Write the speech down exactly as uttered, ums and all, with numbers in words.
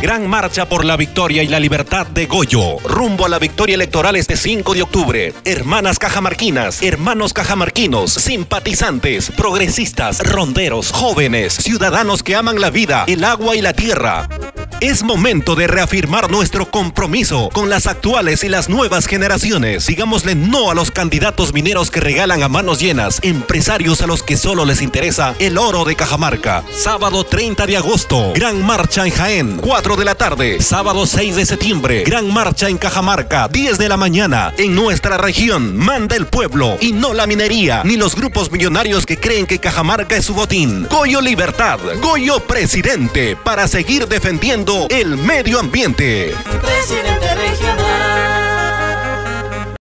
Gran marcha por la victoria y la libertad de Goyo. Rumbo a la victoria electoral este cinco de octubre. Hermanas cajamarquinas, hermanos cajamarquinos, simpatizantes, progresistas, ronderos, jóvenes, ciudadanos que aman la vida, el agua y la tierra. Es momento de reafirmar nuestro compromiso con las actuales y las nuevas generaciones. Digámosle no a los candidatos mineros que regalan a manos llenas, empresarios a los que solo les interesa el oro de Cajamarca. Sábado treinta de agosto, gran marcha en Jaén, cuatro de la tarde. Sábado seis de septiembre, gran marcha en Cajamarca, diez de la mañana. En nuestra región manda el pueblo y no la minería, ni los grupos millonarios que creen que Cajamarca es su botín. Goyo Libertad, Goyo Presidente, para seguir defendiendo el medio ambiente. Presidente regional.